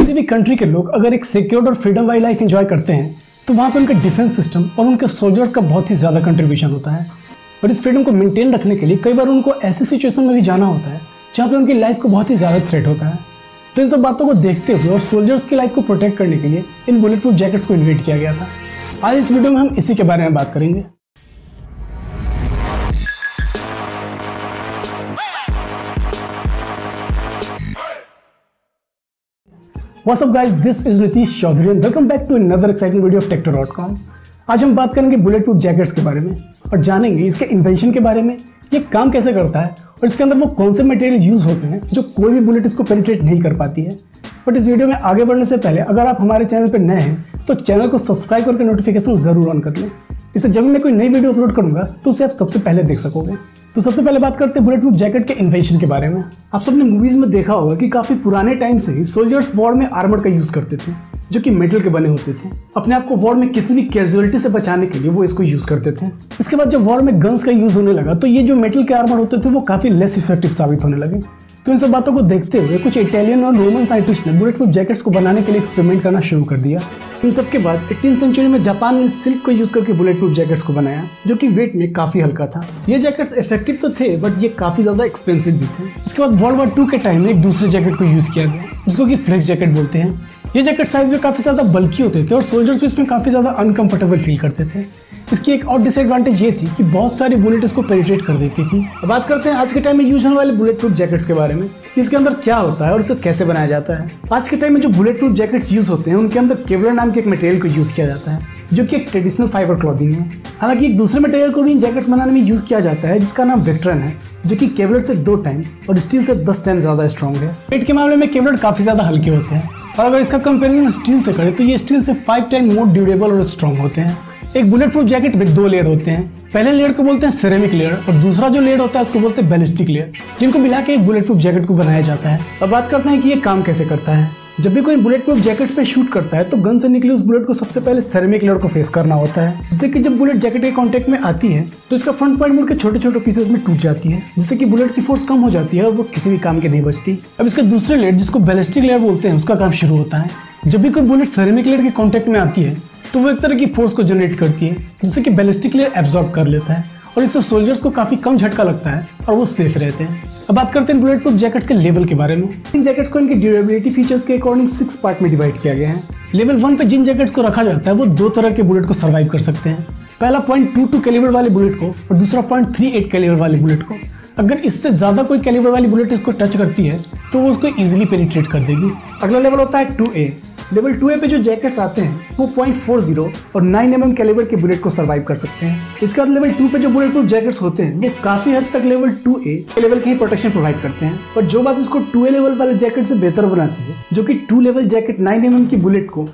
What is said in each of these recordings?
किसी भी कंट्री के लोग अगर एक सिक्योर्ड और फ्रीडम वाली लाइफ एंजॉय करते हैं तो वहाँ पे उनका डिफेंस सिस्टम और उनके सोल्जर्स का बहुत ही ज़्यादा कंट्रीब्यूशन होता है। और इस फ्रीडम को मेंटेन रखने के लिए कई बार उनको ऐसी सिचुएशन में भी जाना होता है जहाँ पे उनकी लाइफ को बहुत ही ज़्यादा थ्रेट होता है। तो इन सब बातों को देखते हुए और सोल्जर्स की लाइफ को प्रोटेक्ट करने के लिए इन बुलेट प्रूफ जैकेट्स को इन्वेंट किया गया था। आज इस वीडियो में हम इसी के बारे में बात करेंगे। What's up guys, this is Nitish Chaudhary and welcome back to another exciting video of Tectoe.com। आज हम बात करेंगे बुलेट प्रूफ जैकेट्स के बारे में और जानेंगे इसके इन्वेंशन के बारे में, ये काम कैसे करता है और इसके अंदर वो कौन से मटेरियल यूज होते हैं जो कोई भी बुलेट इसको पेनिट्रेट नहीं कर पाती है। बट इस वीडियो में आगे बढ़ने से पहले अगर आप हमारे चैनल पर नए हैं तो चैनल को सब्सक्राइब करके नोटिफिकेशन जरूर ऑन कर लें। इससे जब मैं कोई नई वीडियो अपलोड करूंगा तो उसे आप सबसे पहले देख सकोगे। तो सबसे पहले बात करते हैं बुलेट प्रूफ जैकेट के इन्वेंशन के बारे में। आप सबने मूवीज में देखा होगा कि काफी पुराने टाइम से ही सोल्जर्स वॉर में आर्मर का यूज करते थे जो कि मेटल के बने होते थे। अपने आप को वॉर में किसी भी कैजुअलिटी से बचाने के लिए वो इसको यूज करते थे। इसके बाद जब वॉर में गन्स का यूज होने लगा तो ये जो मेटल के आर्मर होते थे वो काफी लेस इफेक्टिव साबित होने लगे। तो इन सब बातों को देखते हुए कुछ इटालियन और रोमन साइंटिस्ट ने बुलेट प्रूफ जैकेट्स को बनाने के लिए एक्सपेरिमेंट करना शुरू कर दिया। इन सब के बाद 18वीं सेंचुरी में जापान ने सिल्क को यूज करके बुलेट प्रूफ जैकेट्स को बनाया जो कि वेट में काफी हल्का था। ये जैकेट्स इफेक्टिव तो थे बट ये काफी ज्यादा एक्सपेंसिव भी थे। इसके बाद वर्ल्ड वॉर 2 के टाइम में एक दूसरे जैकेट को यूज किया गया जिसको कि फ्लेक्स जैकेट बोलते हैं। ये जैकेट साइज में काफी ज्यादा बल्की होते थे और सोल्जर्स भी इसमें काफी ज्यादा अनकंफर्टेबल फील करते थे। इसकी एक और डिसएडवांटेज ये थी कि बहुत सारी बुलेट इसको पेनिट्रेट कर देती थी। अब बात करते हैं आज के टाइम में यूज होने वाले बुलेट प्रूफ जैकेट्स के बारे में कि इसके अंदर क्या होता है और इसे कैसे बनाया जाता है। आज के टाइम में जो बुलेट प्रूफ जैकेट्स यूज होते हैं उनके अंदर केवलर नाम के एक मटेरियल को यूज किया जाता है जो कि एक ट्रेडिशनल फाइबर क्लॉथिंग है। हालांकि एक दूसरे मटेरियल को भी इन जैकेट्स बनाने में यूज किया जाता है जिसका नाम वेक्ट्रन है जो कि केवलर से 2 टाइम और स्टील से 10 टाइम ज्यादा स्ट्रॉन्ग है। वेट के मामले में केवलर काफी ज्यादा हल्के होते हैं और अगर इसका कंपेरिजन स्टील से करें तो ये स्टील से 5 टाइम मोर ड्यूरेबल और स्ट्रॉन्ग होते हैं। एक बुलेट प्रूफ जैकेट में 2 लेयर होते हैं। पहले लेयर को बोलते हैं सिरेमिक लेयर और दूसरा जो लेयर होता है उसको बोलते हैं बैलिस्टिक लेयर, जिनको मिला के एक बुलेट प्रूफ जैकेट को बनाया जाता है। अब बात करते हैं कि ये काम कैसे करता है। जब भी कोई बुलेट प्रूफ जैकेट पे शूट करता है तो गन से निकले उस बुलेट को सबसे पहले सिरेमिक लेयर को फेस करना होता है, जिससे कि जब बुलेट जैकेट के कांटेक्ट में आती है तो इसका फ्रंट पॉइंट मुड़ के छोटे छोटे पीसेस में टूट जाती है, जिससे कि बुलेट की फोर्स कम हो जाती है और वो किसी भी काम के नहीं बचती। अब इसका दूसरे लेयर जिसको बैलिस्टिक लेयर बोलते हैं उसका काम शुरू होता है। जब भी कोई बुलेट सिरेमिक लेयर के कांटेक्ट में आती है तो वो एक तरह की फोर्स को जनरेट करती है जिससे कि बैलिस्टिक लेयर एब्जॉर्ब कर लेता है और इससे सोल्जर्स को काफी कम झटका लगता है और वो सेफ रहते हैं। अब बात करते हैं बुलेट प्रूफ जैकेट्स के लेवल के बारे में। इन जैकेट्स को इनके ड्यूरेबिलिटी फीचर्स के अकॉर्डिंग 6 पार्ट में डिवाइड किया गया है। लेवल 1 पे जिन जैकेट्स को रखा जाता है वो 2 तरह के बुलेट को सर्वाइव कर सकते हैं। पहला 0.22 कैलिबर वाले बुलेट को और दूसरा 0.38 कैलिबर वाले बुलेट को। अगर इससे ज्यादा कोई कैलिबर वाली बुलेट इसको टच करती है तो वो उसको इजीली पेनिट्रेट कर देगी। अगला लेवल होता है 2A। लेवल 2A पे जो जैकेट्स आते हैं वो 0.40 और 9 mm कैलिबर के बुलेट को सर्वाइव कर सकते हैं। इसके बाद लेवल 2 पे जो बुलेट प्रूफ जैकेट्स होते हैं वो काफी हद तक लेवल 2A के लेवल की ही प्रोटेक्शन प्रोवाइड करते हैं। और जो बात इसको 2A लेवल वाले जैकेट से बेहतर बनाती है, जो कि 2 लेवल जैकेट 9 mm की बुलेट को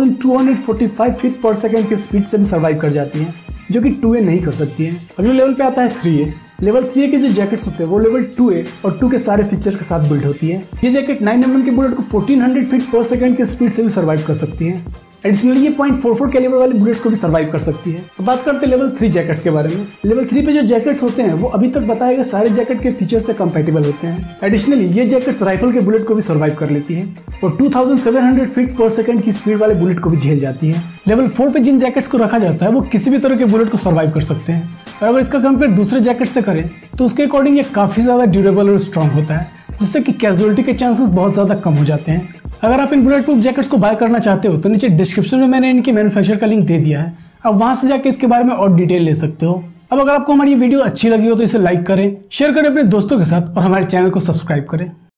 1245 फीट पर सेकंड की स्पीड से भी सर्वाइव कर जाती है, जो कि 2A नहीं कर सकती है। अगले लेवल पे आता है 3A। लेवल 3A के जो जैकेट्स होते हैं वो लेवल 2A और 2 के सारे फीचर्स के साथ बिल्ड होती है। ये जैकेट 9 mm की बुलेट को 1400 फीट पर सेकंड की स्पीड से भी सर्वाइव कर सकती है। एडिशनली ये 0.44 कैलिबर वाली बुलेट्स को भी सर्वाइव कर सकती है। अब बात करते हैं लेवल 3 जैकेट्स के बारे में। लेवल 3 पे जो जैकेट्स होते हैं वो अभी तक बताए गए सारे जैकेट के फीचर से कंपैटिबल होते हैं। एडिशनली ये जैकेट्स राइफल के बुलेट को भी सर्वाइव कर लेती है और 2700 फीट पर सेकंड की स्पीड वाले बुलेट को भी झेल जाती है। लेवल 4 पे जिन जैकेट्स को रखा जाता है वो किसी भी तरह के बुलेट को सर्वाइव कर सकते हैं और अगर इसका कंपेयर दूसरे जैकेट से करें तो उसके अकॉर्डिंग ये काफी ज्यादा ड्यूरेबल और स्ट्रॉन्ग होता है, जिससे कि कैजुअलिटी के चांसेस बहुत ज्यादा कम हो जाते हैं। अगर आप इन बुलेट प्रूफ जैकेट्स को बाय करना चाहते हो तो नीचे डिस्क्रिप्शन में मैंने इनके मैन्युफैक्चर का लिंक दे दिया है, आप वहां से जाके इसके बारे में और डिटेल ले सकते हो। अब अगर आपको हमारी वीडियो अच्छी लगी हो तो इसे लाइक करें, शेयर करें अपने दोस्तों के साथ और हमारे चैनल को सब्सक्राइब करें।